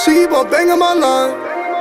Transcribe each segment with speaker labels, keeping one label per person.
Speaker 1: She keep on banging my line.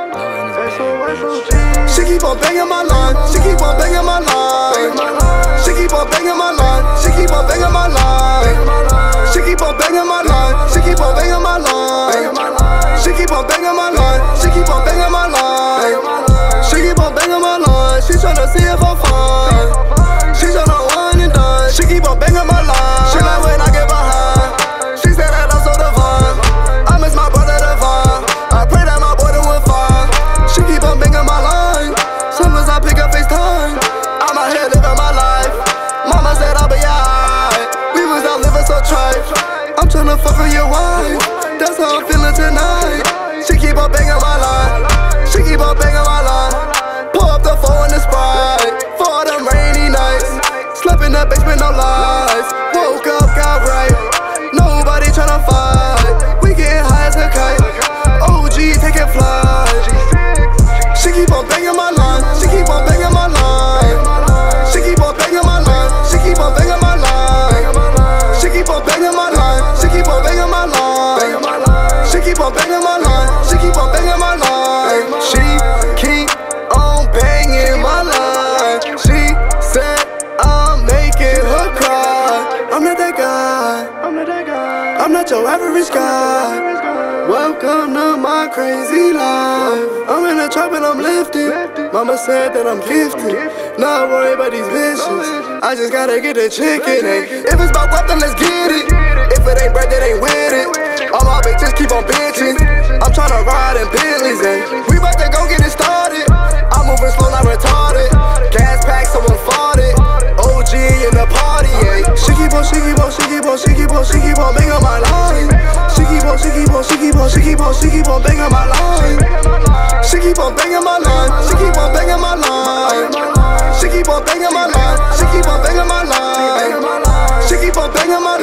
Speaker 1: She keep on banging my line. She keep on banging my line. She keep on banging my line. She keep on banging my line. She keep on banging my line. She keep on banging my line. She keep on banging my line. She keep on banging my line. She keep on banging my line. She tryna see if I'm fine. She tryna one and done. She keep on banging my line. She like when I get behind. She said that I'm so divine. I miss my brother divine. I pray that my boy doing fine. She keep on banging my line. Sometimes I pick up FaceTime. I'm out here living my life. Mama said I'll be alright. We was out living so trite. I'm tryna fuck with your wife. That's how I'm feeling tonight. She keep on banging my line. She keep on banging my line. Pull up the phone in the Sprite for them rainy nights. Slept in the basement, no lies. Woke up, got right. Nobody tryna fight. We getting high as a kite. OG taking flight. She keep on banging my line. She keep on banging my line. She keep on banging my line. She keep on banging my line. She keep on banging my line. She keep on banging my line. She keep on banging my line. She keep on banging my line. She keep on banging my line. She said I'm making her cry. I'm not that guy. I'm not your average guy. Welcome to my crazy life. I'm in the trap and I'm lifted. Mama said that I'm gifted. Not worry about these bitches. I just gotta get the chicken. If it's about rap, then let's get it. If it ain't bread, that ain't with it. All my bitches keep on bitching. I'm tryna ride in Bentleys, we about to go get it started. I'm moving slow, not retarded. Gas pack, someone fought it. OG in the party, yeah. She keep on banging my line. She keep on banging my line. She keep on banging my line. She keep on banging my line. She keep on banging my line. She keep on banging my line. She keep on banging my line.